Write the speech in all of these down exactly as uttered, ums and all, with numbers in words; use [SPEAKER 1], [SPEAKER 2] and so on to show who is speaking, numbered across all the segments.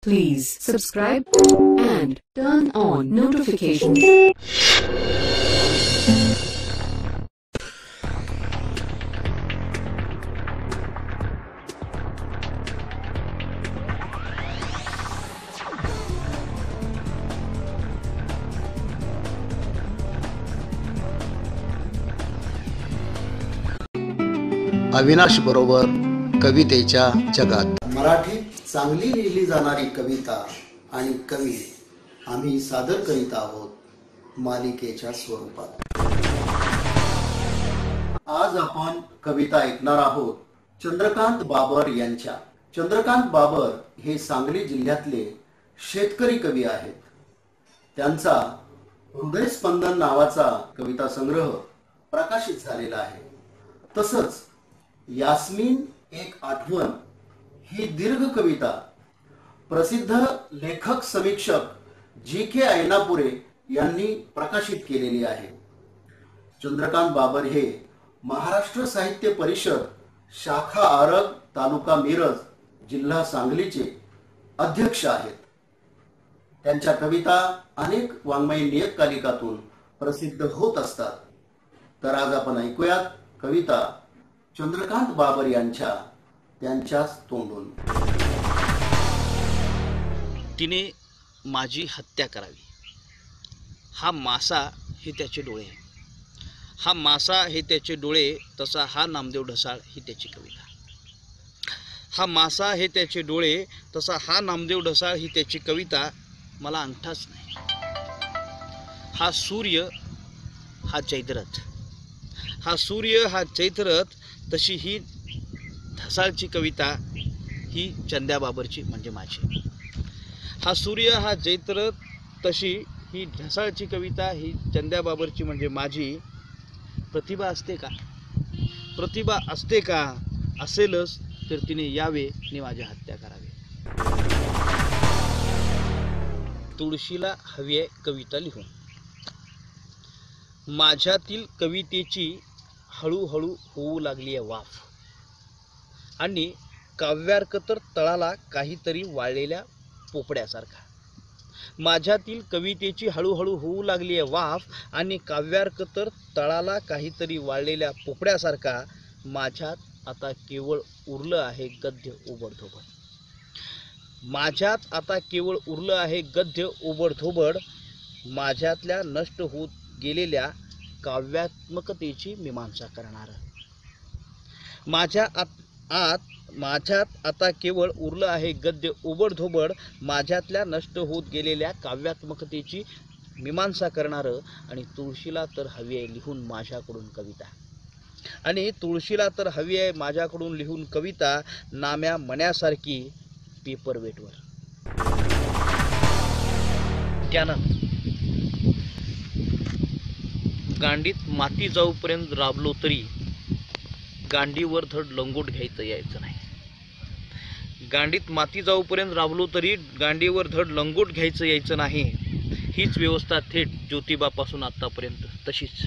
[SPEAKER 1] Please subscribe and turn on notifications.
[SPEAKER 2] Avinash बरोबर कवितेच्या जगात
[SPEAKER 3] मराठीत चांगली लिहिली जाणारी कविता आणि कवी आम्ही सादर करीत आहोत मालिकेच्या स्वरूपात। आज आपण कविता ऐकणार आहोत चंद्रकांत बाबर यांच्या। चंद्रकांत बाबर हे सांगली जिल्ह्यातले शेतकरी कवी आहेत। त्यांचा हृदयस्पंदन नावाचा कविता संग्रह प्रकाशित झालेला आहे। तसंच यास्मीन एक आठवण ही दीर्घ कविता प्रसिद्ध लेखक समीक्षक जी के ऐनापुरे यांनी प्रकाशित केलेली आहे। चंद्रकांत बाबर हे महाराष्ट्र साहित्य परिषद शाखा आरग तालुका मिरज जिल्हा सांगलीचे अध्यक्ष आहेत। त्यांच्या कविता अनेक वाङ्मयीन नियतकालिकातून प्रसिद्ध होत असतात। तर आज आपण ऐकूयात कविता चंद्रकांत बाबर यांच्या त्यांच्याच तोंडून।
[SPEAKER 4] तिने माझी हत्या करावी, हा मासा हे त्याचे डोळे, हा मासा हे त्याचे डोळे, तसा हा नामदेव ढसाळ ही त्याची कविता। हा मासा हे त्याचे डोळे, तसा हा नामदेव ढसाळ ही त्याची कविता। मला अंगठाच नाही, हा सूर्य हा चैत्ररथ, हा सूर्य हा चैत्ररथ, तशी ही ढसाळची कविता ही चंद्या बाबरची म्हणजे माझी। हा सूर्य हा चैत्ररथ, तशी ही ढसाळची कविता ही चंद्या बाबरची म्हणजे माझी। प्रतिभा असते का, प्रतिभा असते का, असेलच तर तिने यावे आणि माझी हत्या करावी। तुळशीला हवी आहे कविता लिहून, माझ्यातील कवितेची हळूहळू होऊ लागली आहे वाफ, आणि काव्यार्क तर तळाला काहीतरी वाळलेल्या पोपड्यासारखा। माझ्यातील कवितेची हळूहळू होऊ लागली आहे वाफ, आणि काव्यार्क तर तळाला काहीतरी वाळलेल्या पोपड्यासारखा। माझ्यात आता केवळ उरलं आहे गद्य ओबडधोबड, माझ्यात आता केवळ उरलं आहे गद्य ओबडधोबड। माझ्यातल्या नष्ट होत गेलेल्या काव्यात्मकतेची मीमांसा करणार। माझ्या आत आत माझ्यात आता केवळ उरलं आहे गद्य ओबडधोबड, माझ्यातल्या नष्ट होत गेलेल्या काव्यात्मकतेची मीमांसा करणार। आणि तुळशीला तर हवी आहे लिहून माझ्याकडून कविता, आणि तुळशीला तर हवी आहे माझ्याकडून लिहून कविता, नाम्या मण्यासारखी पेपर वेटवर। त्यानं गांडीत माती जाऊपर्यंत राबलो तरी गांडीवर धड लंगोट घ्यायचं यायचं नाही। गांडीत माती जाऊपर्यंत राबलो तरी गांडीवर धड लंगोट घ्यायचं यायचं नाही। हीच व्यवस्था थेट ज्योतिबापासून आत्तापर्यंत तशीच।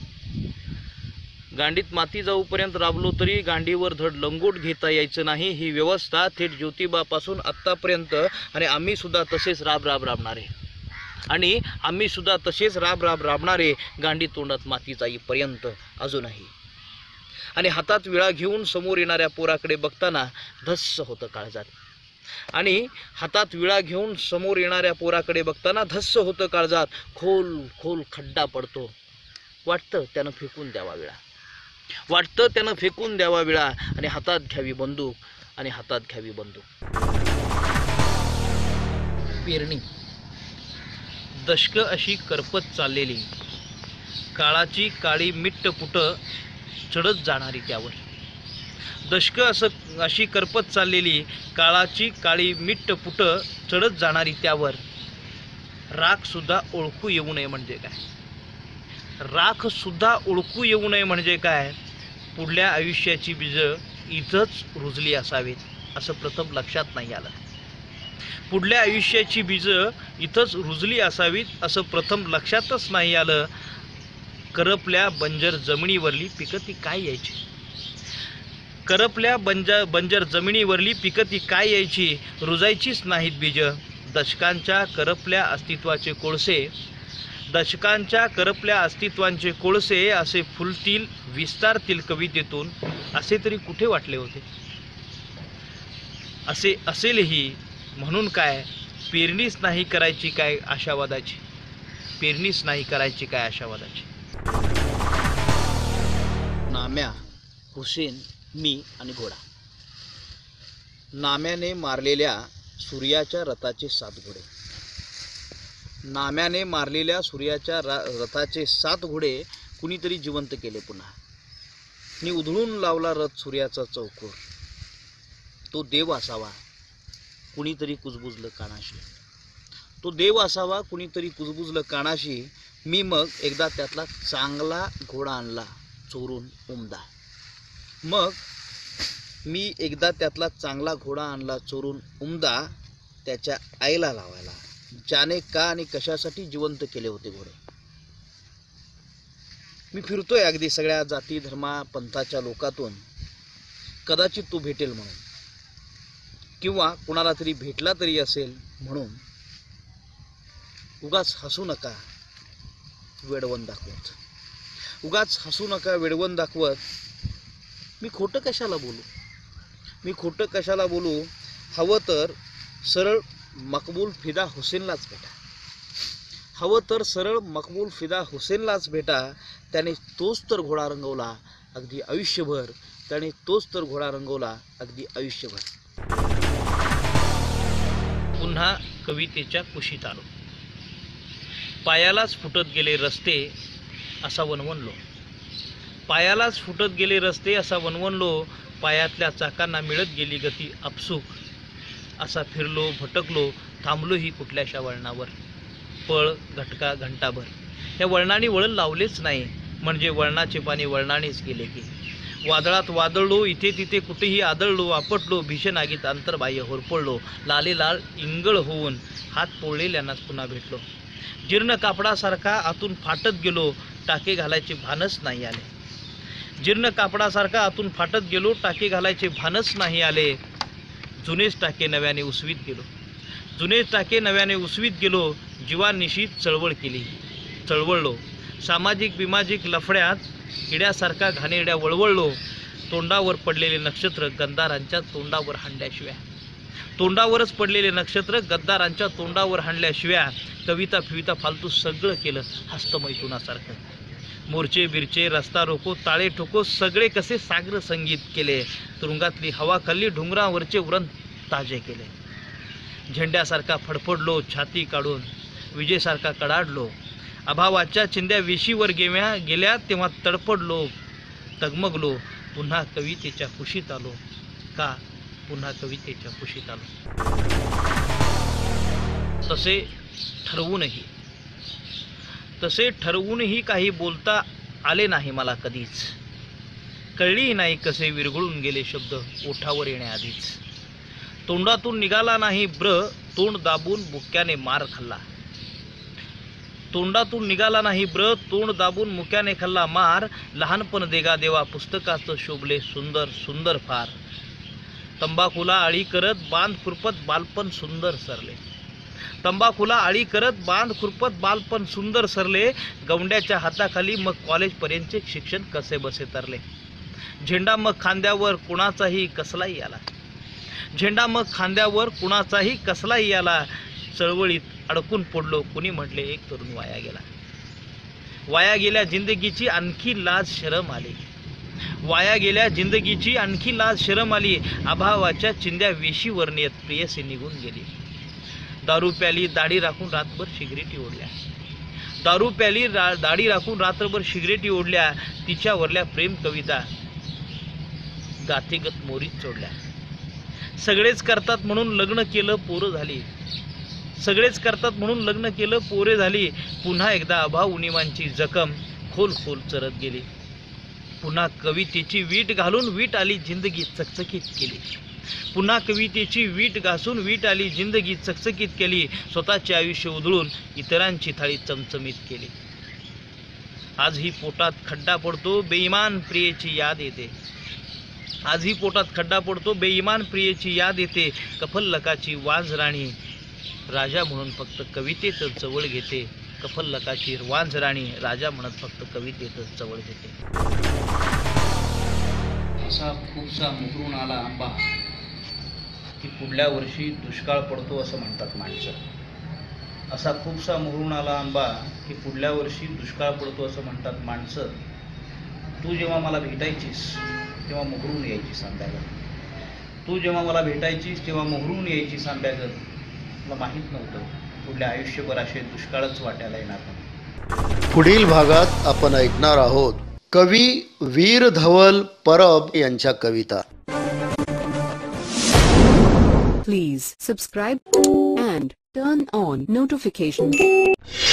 [SPEAKER 4] गांडीत माती जाऊपर्यंत राबलो तरी गांडीवर धड लंगोट घेता यायचं नाही, ही व्यवस्था थेट ज्योतिबापासून आत्तापर्यंत। आणि आम्ही सुद्धा तसेच राब राब राबणारे, आणि आम्ही सुद्धा तसेच राब राब राबणारे, गांडी तोंडात माती जाईपर्यंत अजूनही। आणि हातात विळा घेऊन समोर येणाऱ्या पोराकडे बघताना धस्स होतं काळजात, आणि हातात विळा घेऊन समोर येणाऱ्या पोराकडे बघताना धस्स होतं काळजात। खोल खोल खड्डा पडतो, वाटतं त्यानं फेकून द्यावा विळा, वाटतं त्यानं फेकून द्यावा विळा, आणि हातात घ्यावी बंदूक, आणि हातात घ्यावी बंदूक। पेरणी दशक अशी करपत चाललेली, काळाची काळी मिट्ट पुट चढत जाणारी त्यावर। दशक असं अशी करपत चाललेली, काळाची काळी मिट्ट पुट चढत जाणारी त्यावर। राख सुद्धा ओळखू येऊ नये म्हणजे काय, राख सुद्धा ओळखू येऊ नये म्हणजे काय। पुढल्या आयुष्याची बीज इथंच रुजली असावीत असं प्रथम लक्षात नाही आलं, पुढल्या आयुष्याची बीज इथंच रुजली असावीत असं प्रथम लक्षातच नाही आलं। करपल्या बंजर जमिनीवरली पिकं ती काय यायची, करपल्या बंजर बंजर जमिनीवरली पिकं ती काय यायची, रुजायचीच नाहीत बीज. दशकांच्या करपल्या अस्तित्वाचे कोळसे, दशकांच्या करपल्या अस्तित्वांचे कोळसे असे फुलतील विस्तारतील कवितेतून असे तरी कुठे वाटले होते. असे असेलही म्हणून काय, पेरणीच नाही करायची काय आशावादाची, पेरणीच नाही करायची काय आशावादाची. नाम्या, हुसेन, मी आणि घोडा. नाम्याने मारलेल्या सूर्याच्या रथाचे सात घोडे, नाम्याने मारलेल्या सूर्याच्या रा रथाचे सात घोडे कुणीतरी जिवंत केले पुन्हा. नि उधळून लावला रथ सूर्याचा चौकोर. तो देव असावा कुणीतरी कुजबुजलं कानाशी, तो देव असावा कुणीतरी कुजबुजलं कानाशी. मी मग एकदा त्यातला चांगला घोडा आणला चोरून उमदा. मग मी एकदा त्यातला चांगला घोडा आणला चोरून उमदा. त्याच्या आईला लावायला, ज्याने का आणि कशासाठी जिवंत केले होते घोडे. मी फिरतोय अगदी सगळ्या जाती धर्मा पंथाच्या लोकातून, कदाचित तो भेटेल म्हणून, किंवा कुणाला तरी भेटला तरी असेल म्हणून. उगाच हसू नका वेडवण दाखवत, उगाच हसू नका वेडवण दाखवत. मी खोटं कशाला बोलू, मी खोटं कशाला बोलू. हवं तर सरळ मकबूल फिदा हुसेनलाच भेटा, हवं तर सरळ मकबूल फिदा हुसेनलाच भेटा. त्याने तोच तर घोडा रंगवला अगदी आयुष्यभर, त्याने तोच तर घोडा रंगवला अगदी आयुष्यभर. पुन्हा कवितेच्या कुशीत आलो. पायालाच फुटत गेले रस्ते असा वणवणलो, पायालाच फुटत गेले रस्ते असा वणवणलो. पायातल्या चाकांना मिळत गेली गती आपसूक. असा फिरलो भटकलो, थांबलोही कुठल्याशा वळणावर. पळ घटका घंटाभर या वळणाने वळण लावलेच नाही, म्हणजे वळणाचे पाणी वळणानेच गेले की. वादळात वादळलो, इथे तिथे कुठेही आदळलो, आपटलो, भीषण आगीत अंतर्बाह्य होरपळलो. लाले लाल इंगळ होऊन हात पोळलेल्यांनाच पुन्हा भेटलो. जीर्ण कापडासारखा आतून फाटत गेलो, टाके घालायचे भानच नाही आले. जीर्ण कापडासारखा आतून फाटत गेलो, टाके घालायचे भानच नाही आले. जुनेच टाके नव्याने उसवीत गेलो, जुनेच टाके नव्याने उसवीत गेलो. जीवानिशी चळवळ केली, चळवळलो. सामाजिक बिमाजिक लफड्यात किड्यासारखा घाणेरड्या वळवळलो. तोंडावर पडलेले नक्षत्र गद्दारांच्या तोंडावर हाणल्याशिवाय, तोंडावरच पडलेले नक्षत्र गद्दारांच्या तोंडावर हाणल्याशिवाय. कविता फिविता फालतू सगळं केलं हस्तमैथुनासारखं. मोर्चे बिरचे रस्ता रोको ताळे ठोको सगळे कसे सागर संगीत केले. तुरुंगातली हवा खाल्ली, डोंगरावरचे उरण ताजे केले. झेंड्यासारखा फडफडलो छाती काढून, विजेसारखा कडाडलो. अभावाच्या चिंध्या वेशीवर गेव्या गेल्या तेव्हा तडपडलो, तगमगलो. पुन्हा कवितेच्या कुशीत आलो. का पुन्हा कवितेच्या कुशीत आलो. तसे ठरवूनही तसे ठरवूनही काही बोलता आले नाही मला कधीच. कळली नाही कसे विरघळून गेले शब्द ओठावर येण्याआधीच. तोंडातून निघाला नाही ब्र, तोंड दाबून मुक्याने मार खाल्ला. तोंडातून निघाला नाही ब्र, तोंड दाबून मुक्याने खाल्ला मार. लहानपण देगा देवा पुस्तकाचं शोभले सुंदर सुंदर फार. तंबाखूला आळी करत बांध खुरपत बालपण सुंदर सरले. तंबाखूला आळी करत बांध खुरपत बालपण सुंदर सरले. गवंड्याच्या हाताखाली मग कॉलेजपर्यंतचे शिक्षण कसे बसे तरले. झेंडा मग खांद्यावर कुणाचाही कसलाही आला. झेंडा मग खांद्यावर कुणाचाही कसलाही आला. चळवळीत अडकून पडलो, कुणी म्हटले एक तरुण वाया गेला. वाया गेल्या जिंदगीची आणखी लाज शरम आली. वाया गेल्या जिंदगीची आणखी लाज शरम आली. अभावाच्या चिंध्या वेशीवर नेत प्रियसी निघून गेली. दारू प्याली दाढी राखून रात्रभर सिगरेटी ओढल्या. दारू प्याली दाढी राखून रात्रभर सिगरेटी ओढल्या. तिच्यावरल्या प्रेम कविता गाथेगत मोरीत चोडल्या. सगळेच करतात म्हणून लग्न केलं पोरं झाली. सगळेच करतात म्हणून लग्न केलं पोरे झाली. पुन्हा एकदा अभाव उणिवांची जखम खोल खोल चरत गेली. पुन्हा कवितेची वीट घालून वीट आली जिंदगी चकचकीत केली. पुन्हा कवितेची वीट घासून वीट आली जिंदगी चकचकीत केली. स्वतःचे आयुष्य उधळून इतरांची थाळी चमचमीत केली. आजही पोटात खड्डा पडतो, बेईमान प्रियेची याद येते. आजही पोटात खड्डा पडतो, बेईमान प्रियेची याद येते, कफल्लकाची वाज राणी राजा म्हणून फक्त कवितेतच जवळ घेते, कफल्लकाची वाज राणी राजा म्हणत फक्त कवितेतच जवळ घेते. असा खूपसा मुहरून आला आंबा की पुढल्या वर्षी दुष्काळ पडतो असं म्हणतात माणसं. असा खूपसा मुहरून आला आंबा की पुढल्या वर्षी दुष्काळ पडतो असं म्हणतात माणसं. तू जेव्हा मला भेटायचीस तेव्हा मुहरून यायचीस आंब्यागत. तू जेव्हा मला भेटायचीस तेव्हा मुहरून यायचीस आंब्यागत. मला माहीत नव्हतं पुढल्या आयुष्यभर असे दुष्काळच वाट्याला येणार नाही.
[SPEAKER 3] पुढील भागात आपण ऐकणार आहोत कवी वीर धवल परब यांच्या कविता.
[SPEAKER 1] Please subscribe and turn on notifications.